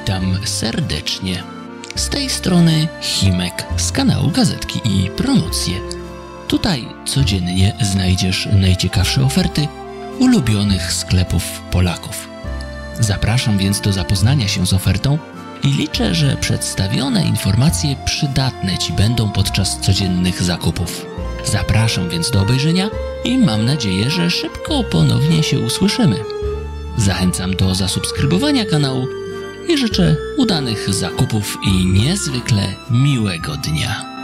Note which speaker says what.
Speaker 1: Witam serdecznie. Z tej strony Himek z kanału Gazetki i Promocje. Tutaj codziennie znajdziesz najciekawsze oferty ulubionych sklepów Polaków. Zapraszam więc do zapoznania się z ofertą i liczę, że przedstawione informacje przydatne Ci będą podczas codziennych zakupów. Zapraszam więc do obejrzenia i mam nadzieję, że szybko ponownie się usłyszymy. Zachęcam do zasubskrybowania kanału i życzę udanych zakupów i niezwykle miłego dnia.